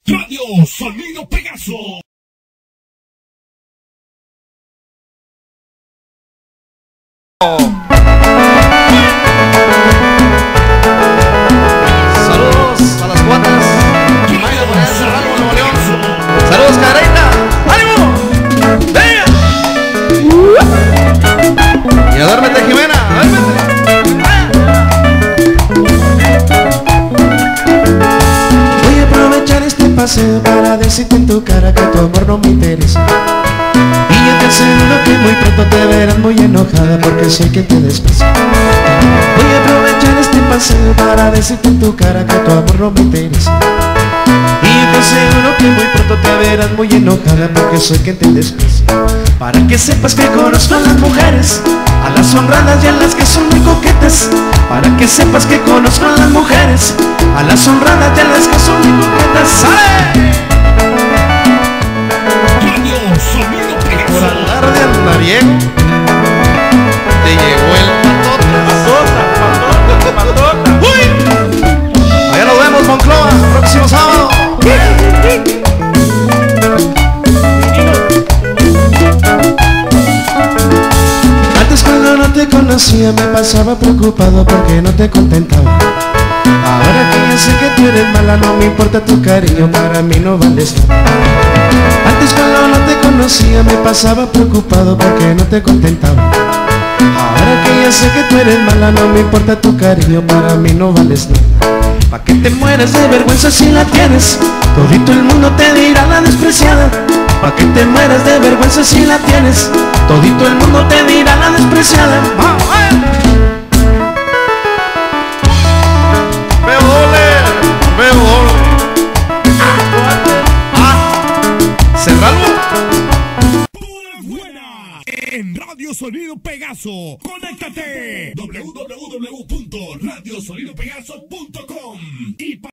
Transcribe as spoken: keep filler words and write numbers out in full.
Radio Sonido Pegaso. Saludos a las cuatas. Mayo por allá, Cerralbo, Nuevo León. Saludos, Careita. ¡Ánimo! ¡Venga! Y a duérmete, Jimena. ¡Duérmete! Voy a aprovechar este paseo para decirte en tu cara que tu amor no me interesa. Y yo te aseguro que muy pronto te verás muy enojada porque soy quien te desprecia. Voy a aprovechar este paseo para decirte en tu cara que tu amor no me interesa. Y yo te aseguro que muy pronto te verás muy enojada porque soy quien te desprecia. Para que sepas que conozco a las mujeres, a las honradas y a las que son muy coquetas. Para que sepas que conozco a las mujeres, a las honradas y a las que son muy coquetas. ¡Sale! Radio Sonido Pegaso. Por andar de andariego te llegó el patota. Patota, patota, patota. ¡Uy! Allá nos vemos, Monclova, próximo sábado. Antes cuando no te conocía me pasaba preocupado porque no te contentaba. Ahora que ya sé que tú eres mala no me importa tu cariño, para mí no vales nada. Antes cuando no te conocía me pasaba preocupado porque no te contentaba. Ahora que ya sé que tú eres mala no me importa tu cariño, para mí no vales nada. Pa' que te mueras de vergüenza si la tienes, todito el mundo te dirá la despreciada. Pa' que te mueras de vergüenza si la tienes, todito el mundo te dirá la despreciada. ¡Vamos, eh! Veo doble, veo doble. Ah, Cerralbo. Pura buena. En Radio Sonido Pegaso. Conéctate. doble u doble u doble u punto radio sonido pegaso punto com. Y